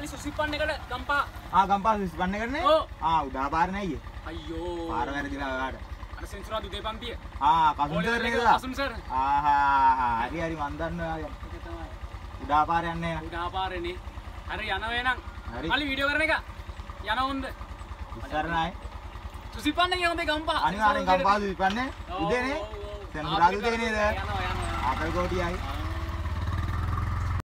කලින් සුසිප්පන්න එකට ගම්පා. ගම්පා සුසිපන්න එකනේ? ඔව්. උඩා පාර නෑ අයියේ. අයියෝ. පාර වැරදිලා ඔයාට. අර සෙන්සුරා දුදේ පන්තිය. කසුන් සර් නේද? කසුන් සර්. හරි මන් දන්නවා. ඒක තමයි. උඩා පාර යන්නේ නෑ. උඩා පාරේනේ. හරි යනවා එනං. හරි. මල්ලි වීඩියෝ කරන එක. යනවා හොඳ. ඉස්සරණයි. සුසිපන්න ගියා හොඳේ ගම්පා. අනිවාර්යෙන් ගම්පා සුසිපන්නේ. උදේනේ. සෙන්සුරා දුදේ නේද? යනවා. ආකල් කොටියයි.